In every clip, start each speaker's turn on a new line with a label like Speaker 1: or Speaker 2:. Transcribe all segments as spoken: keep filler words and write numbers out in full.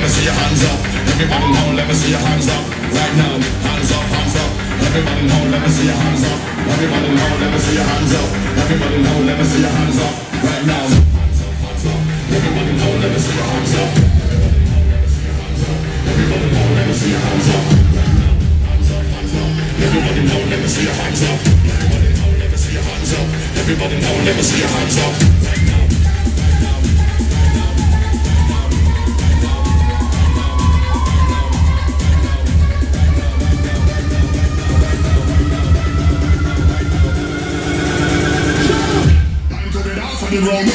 Speaker 1: me see your hands up. Everybody know, let me see your hands up. Right now, hands up, hands up. Everybody know, let me see your hands up. Everybody know, let me see your hands up. Everybody know, let me see your hands up. Right now, everybody know, let me see your hands up. Everybody know, let me see your hands up. Everybody know, let me see your hands up. Everybody know, let me see your hands up. Everybody know, let me see your hands up. Time to get out for the road.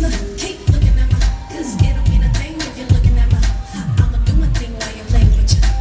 Speaker 2: Keep looking at my, cause get up in a thing if you're looking at my, I'ma do my thing while you're playing with you.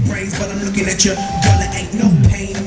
Speaker 2: brains, but I'm looking at you. Girl, it ain't no pain.